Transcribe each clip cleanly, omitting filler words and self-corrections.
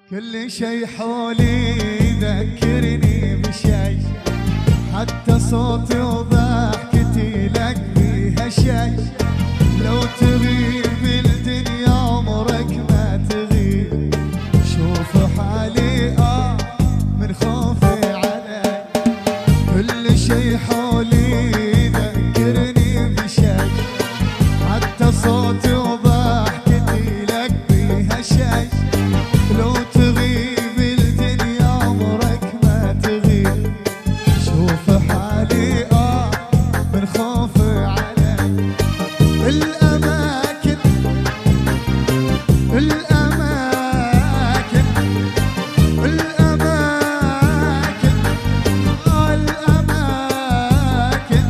كل شي حولي يذكرني بشي، حتى صوتي وضحكتي لك فيها شي. لو تغيب الدنيا عمرك ما تغيب، شوف حالي من خوفي عليك. كل شي حولي يذكرني بشي، حتى صوتي وضحكتي لك فيها شي. لو تغيب الدنيا عمرك ما تغيب، شوف حالي من خوفي عليك. الأماكن الأماكن الأماكن الأماكن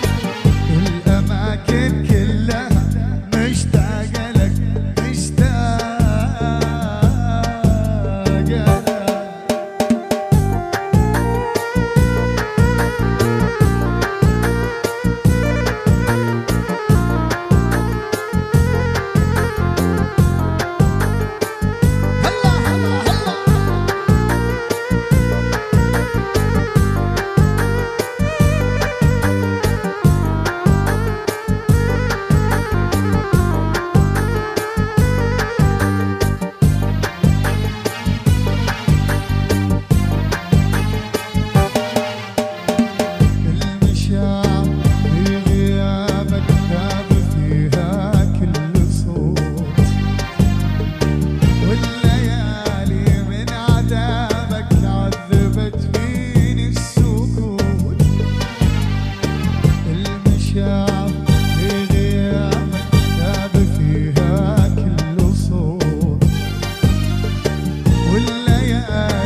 الأماكن كلها مشتاقة لك، مشتاقة لك. والليالي